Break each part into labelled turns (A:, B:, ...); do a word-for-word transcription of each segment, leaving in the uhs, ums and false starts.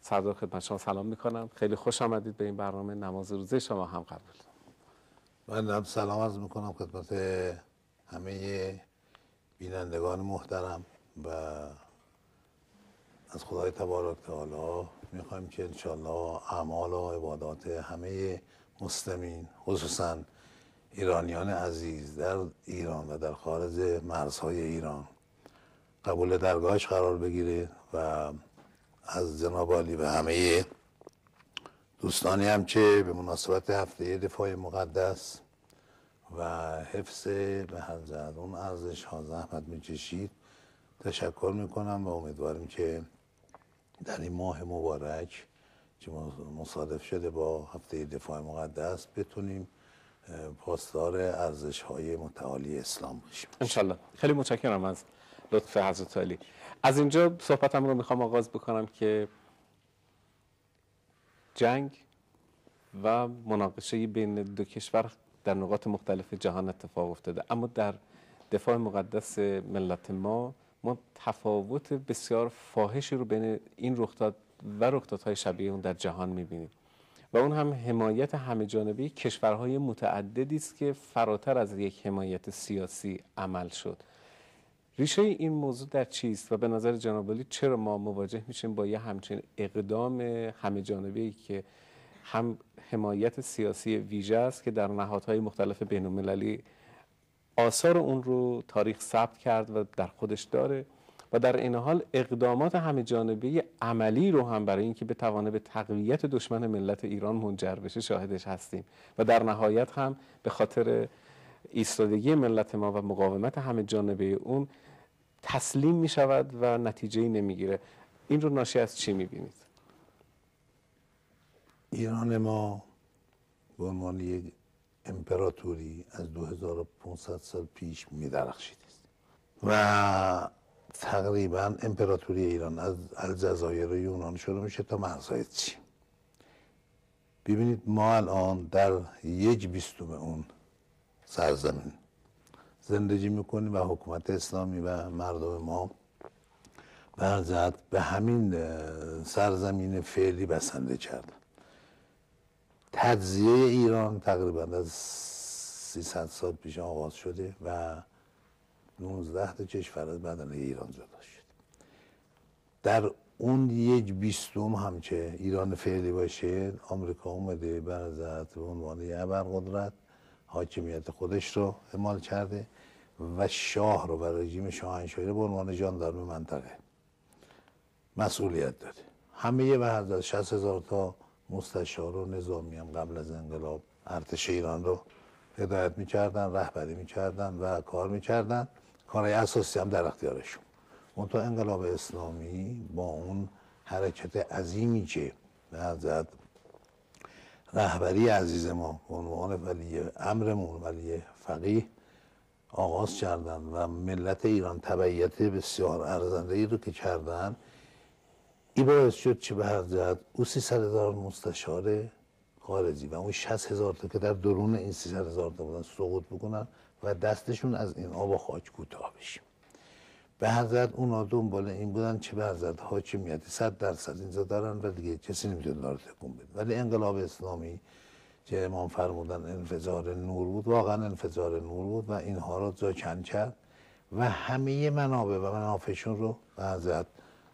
A: سردار خدمت شما سلام میکنم. خیلی خوش آمدید به این برنامه. نماز روزه شما هم قبول.
B: من هم سلام عرض میکنم خدمت همه بینندگان محترم و از خدای تبارک تعالی میخوایم که انشالله اعمال و عبادات همه مسلمین خصوصا ایرانیان عزیز در ایران و در خارج مرزهای ایران قبول درگاهش قرار بگیره و از جناب عالی و همه دوستانی هم که به مناسبت هفته دفاع مقدس و حفظ به هر جهت اون ارزش ها زحمت میکشید تشکر میکنم و امیدواریم که در این ماه مبارک که مصادف شده با هفته دفاع مقدس بتونیم پاسدار ارزش های متعالی اسلام باشیم
A: انشالله. خیلی متشکرم از لطف حضرت علی. از اینجا صحبتم رو میخوام آغاز بکنم که جنگ و مناقشه بین دو کشور در نقاط مختلف جهان اتفاق افتاده، اما در دفاع مقدس ملت ما ما تفاوت بسیار فاحشی رو بین این رخداد و رخدادهای شبیه اون در جهان میبینیم و اون هم حمایت همه جانبه کشورهای متعددی است که فراتر از یک حمایت سیاسی عمل شد. ریشه این موضوع در چیست و به نظر جناب عالی چرا ما مواجه میشیم با یه همچین اقدام همه جانبه‌ای که هم حمایت سیاسی ویژه است که در نهادهای مختلف بین‌المللی آثار اون رو تاریخ ثبت کرد و در خودش داره و در این حال اقدامات همه جانبه عملی رو هم برای اینکه بتوانه به تقویت دشمن ملت ایران منجر بشه شاهدش هستیم و در نهایت هم به خاطر ایستادگی ملت ما و مقاومت همه جانبه اون تسلیم می شود و نتیجه‌ای نمیگیره. این رو ناشی از چی میبینید؟
B: ایران ما به عنوان یک امپراتوری از دو هزار و پانصد سال پیش می‌درخشیده است و تقریبا امپراتوری ایران از الجزایر و یونان شروع میشه تا مرزهای چین. ببینید ما الان در یک بیستم اون سرزمین زندگی میکنیم و حکومت اسلامی و مردم ما برزد به همین سرزمین فعلی بسنده کردن. تجزیه ایران تقریبا از سیصد سال پیش آغاز شده و نوزده تا کشور از بدنه ایران جدا شد. در اون یک بیستم هم که ایران فعلی باشه آمریکا اومده برزد به عنوان یه ابرقدرت حاکمیت خودش رو اعمال کرده و شاه رو و رژیم شاهنشاهی رو به عنوان ژاندارم منطقه مسئولیت داده. همه به هر حال شصت هزار تا مستشار و نظامی هم قبل از انقلاب ارتش ایران رو هدایت میکردن، رهبری میکردن و کار میکردن. کارهای اساسی هم در اختیارشون. منتها انقلاب اسلامی با اون حرکت عظیمی که به حضرت رهبری عزیز ما به عنوان ولی امرمون ولی فقیه آغاز کردن و ملت ایران تبعیت بسیار ارزنده ای رو که کردن، این باعث شد که به هر جهت او سیصد هزار مستشار خارجی و اون شصت هزار تا که در درون این سیصد هزار تا بودن سقوط بکنن و دستشون از این آب و خاک کوتاه بشه. به هر جهت اونا دنبال این بودن که به هر جهت حاکمیت صد درصد اینجا دارن و دیگه کسی نمیتونه داره تکون بده. ولی انقلاب اسلامی که امام فرمودن انفجار نور بود، واقعا انفجار نور بود و اینها رو جا کن کرد و همه منابع و منافعشون رو به هر جهت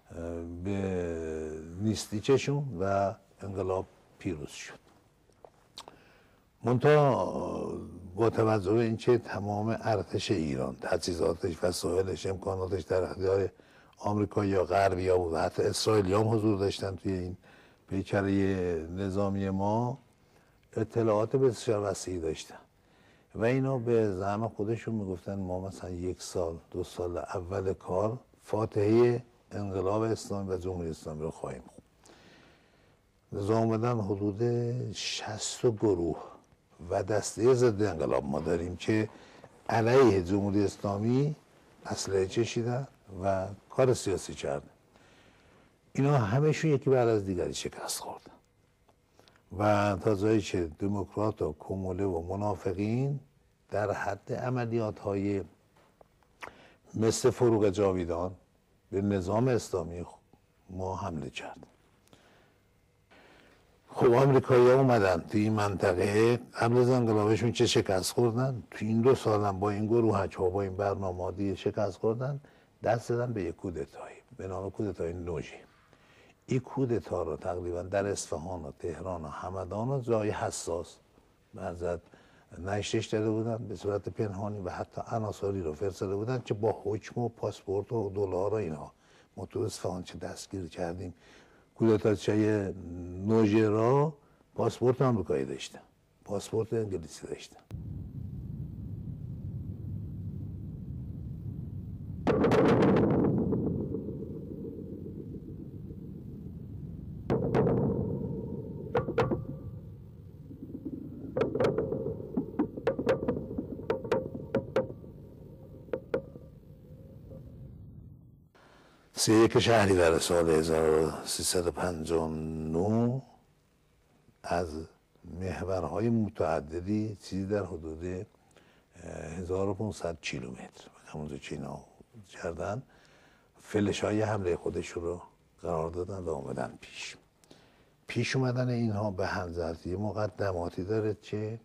B: به نیستی کشون و انقلاب پیروز شد. منتها با توجه به اینکه تمام ارتش ایران تجهیزاتش وسایلش امکاناتش در اختیار آمریکا یا غربی ها بود و حتی اسرائیلی هم حضور داشتن توی این پیکره نظامی ما، اطلاعات بسیار وسیعی داشتن و اینا به زعم خودشون میگفتن ما مثلا یک سال دو سال اول کار فاتحه انقلاب اسلامی و جمهوری اسلامی رو خواهیم خوند. نظام بدن حدود شصت گروه و دسته ضد انقلاب ما داریم که علیه جمهوری اسلامی اسلحه کشیدن و کار سیاسی کردن. اینا همشون یکی بعد از دیگری شکست خوردن و تا جایی که دموکرات و کموله و منافقین در حد عملیات های مثل فروغ جاویدان به نظام اسلامی ما حمله کرد خب آمریکایی ها اومدن توی این منطقه، قبل از انقلابشون چه شکست خوردن، توی این دو سالم با این گروهک ها با این برنامه ها دیگه شکست خوردن، دست دادن به یک کودتایی به نام کودتای نوژه. این کودتا رو تقریبا در اصفهان و تهران و همدان و جای حساس بعضت نشرش داده بودن به صورت پنهانی و حتی عناصری رو فرستاده بودن که با حکم و پاسپورت و دلار و اینها ما تو اصفهان چه دستگیر کردیم. کودتاچهای نوژه را پاسپورت آمریکایی داشتن، پاسپورت انگلیسی داشتن. سی یک شهریور سال هزار و سیصد و پنجاه و نه از محورهای متعددی چیزی در حدود هزار و پانصد کیلومتر همونجا که اینا کردن فلش های حمله خودش رو قرار دادن و آمدن پیش پیش اومدن اینها به همزرتی مقدماتی داره که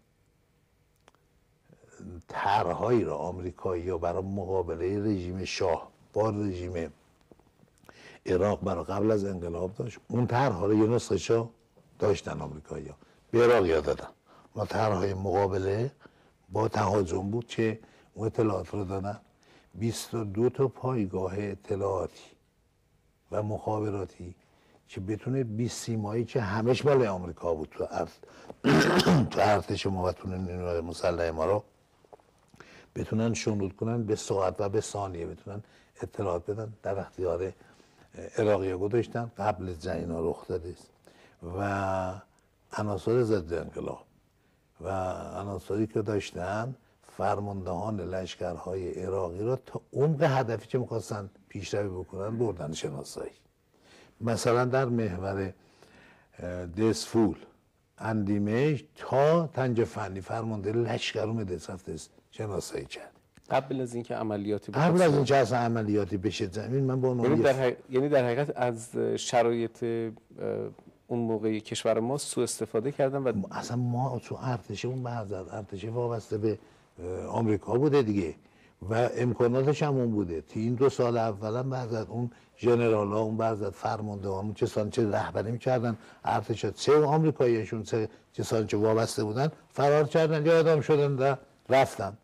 B: طرحهایی را آمریکایی ها برای مقابله رژیم شاه با رژیم عراق برای قبل از انقلاب داشت. اون طرحها رو یه نسخه‌شو داشتن آمریکایی‌ها به عراقی‌ها دادن. ما طرحهای مقابله با تهاجم بود که اون اطلاعات رو دادن. بیست و دو تا پایگاه اطلاعاتی و مخابراتی که بتونه بیست سیمایی که همش مال آمریکا بود تو ارت تو ارتش ما و تو نیروهای مسلح ما رو بتونن شنود کنن به ساعت و به ثانیه بتونن اطلاعات بدن در اختیار عراقی‌ها گذاشتن. قبل از جنگ اینا رخ داده است و عناصر ضد انقلاب و عناصری که داشتن فرماندهان لشکرهای عراقی را تا عمق هدفی که می‌خواستن پیشروی بکنن بردن شناسایی. مثلا در محور دسفول اندیمه تا تنج فنی فرمانده لشکر اومده رفته شناسایی کرد.
A: قبل از اینکه عملیاتی بشه
B: قبل از اینکه اصلا عملیاتی بشه زمین من با
A: یعنی در, حق... یعنی در حقیقت از شرایط اون موقعی کشور ما سوء استفاده کردن و
B: اصلا ما تو ارتش اون بعضا ارتش وابسته به آمریکا بوده دیگه و امکاناتش هم اون بوده. تو این دو سال اولا بعضا اون ژنرال ها اون بعضا فرماندهان چه چه رهبری می‌کردن ارتش چه آمریکاییشون چه کسانی که وابسته بودن فرار کردن یا اعدام شدن و رفتن.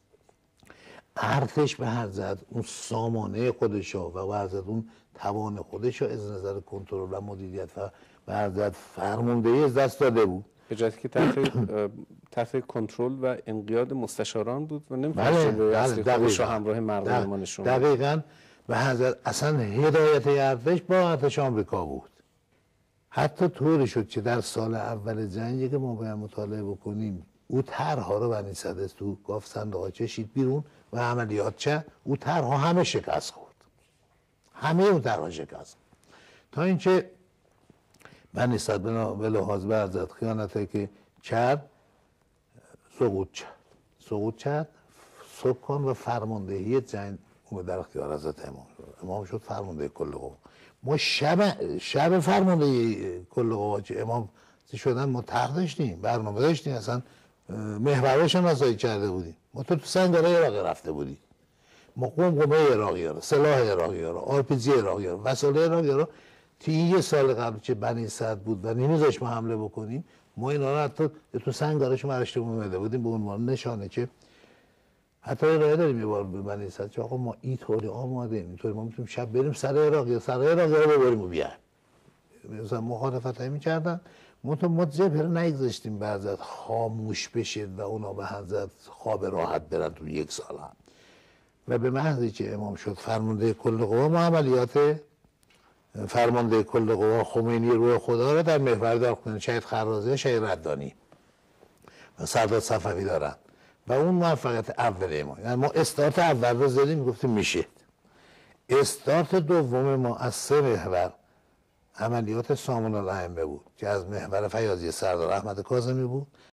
B: ارتش به هر زد اون سامانه خودشو و به هر زد اون توان خودشو از نظر کنترل و مدیریت و به هر زد فرماندهی از دست داده بود
A: به جایی که تحت تحت کنترل و انقیاد مستشاران بود و نمی‌فهمید
B: بله
A: به اصلی
B: بله
A: خودش رو همراه مردم ما نشون بده.
B: دقیقاً به هر زد اصلا هدایت ارتش با ارتش آمریکا بود. حتی طوری شد که در سال اول جنگ که ما باید مطالعه بکنیم او طرح‌ها رو بنی صدر تو گاف صندوق کشید بیرون و عملیات چه او طرح‌ها همه شکست خورد. همه اون طرح‌ها شکست تا اینکه بنی صدر به لحاظ برزد خیانتی که کرد سقوط کرد سقوط کرد سکان و فرماندهی جنگ در اختیار حضرت امام شد. امام شد فرمانده کل قوا. ما شب شب فرمانده کل قوا که امام شدن ما تخت داشتیم برنامه داشتیم اصلا محورش نازایی کرده بودیم. ما تو تو سنگرهای عراقی رفته بودیم. ما قمقمه عراقی ها رو سلاح عراقی ها رو آر پی جی عراقی ها رو وسایل عراقی ها رو توی یه سال قبل که بنی صدر بود و نمیذاش ما حمله بکنیم ما اینا رو حتی تو سنگرش مرشته اومده بودیم به عنوان نشانه که حتی ارائه داریم یه بار به بنی صدر که آقا ما اینطوری آماده ایم اینطوری ما میتونیم شب بریم سر عراقی یا سر عراقی رو ببریم و بیایم. مثلا مخالفت هایی میکردن منطقه ما جبهه رو نگذاشتیم بعضت خاموش بشید و اونا به حضرت خواب راحت برن تو یک سال هم. و به محضی که امام شد فرمانده کل قوا ما عملیات فرمانده کل قوا خمینی روح خدا رو در محور دارخونن شهید خرازی شهید ردانی و سردار صفوی دارن و اون موفقیت اول ما. یعنی ما استارت اول رو زدیم گفتیم میشه. استارت دوم ما از سه محور عملیات سامان الائمه بود که از محور فیاضی سردار احمد کاظمی بود